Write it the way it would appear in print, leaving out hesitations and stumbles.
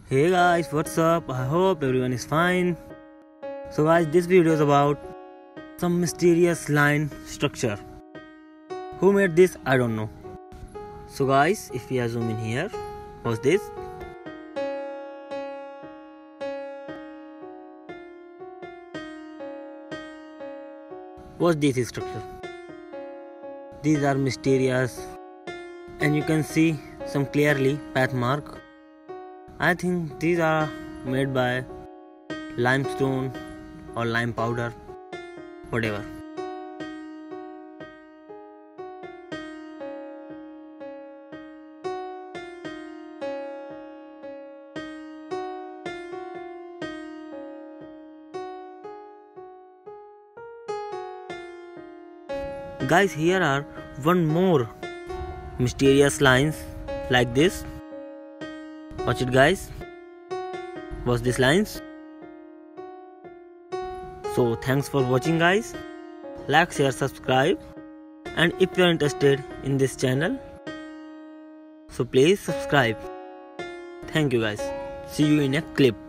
Hey guys, what's up? I hope everyone is fine. So guys, this video is about some mysterious line structure. Who made this? I don't know. So guys, if we zoom in here, what's this? What's this structure? These are mysterious, and you can see some clearly path mark. I think these are made by limestone or lime powder, whatever. Guys, here are one more mysterious lines like this. Watch it guys. Watch these lines. So thanks for watching guys. Like, share, subscribe, and if you are interested in this channel, so please subscribe. Thank you guys. See you in a clip.